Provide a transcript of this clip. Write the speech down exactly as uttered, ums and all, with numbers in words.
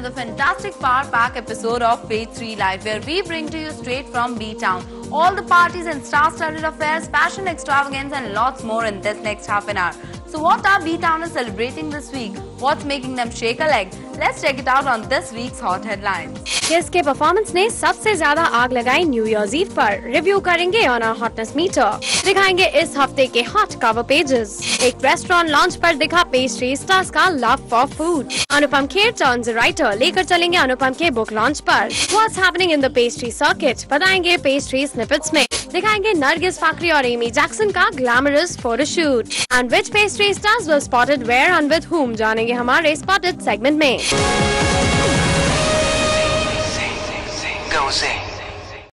another fantastic power-packed episode of Phase three Live, where we bring to you straight from B-Town all the parties and star-studded affairs, fashion extravagance and lots more in this next half an hour. So what are B-Towners celebrating this week? What's making them shake a leg? Let's check it out on this week's hot headlines. किसके performance ने सबसे ज्यादा आग लगाई new year's eve पर? Review करेंगे on our hotness meter. दिखाएंगे इस हफ्ते के हॉट कवर पेजेस। एक रेस्टोरेंट लॉन्च पर दिखा पेस्ट्री स्टार्स का love for food. Anupam Kher turns writer, लेकर चलेंगे अनुपम के बुक लॉन्च पर। What's happening in the pastry circuit, बताएंगे पेस्ट्री स्निपेट्स में। दिखाएंगे नरगिस फाकरी और एमी जैक्सन का glamorous photoshoot. And which pastry stars were spotted where and with whom, जानेंगे हमारे स्पॉटेड सेगमेंट में। Zing, Zing, Zing, go Zing.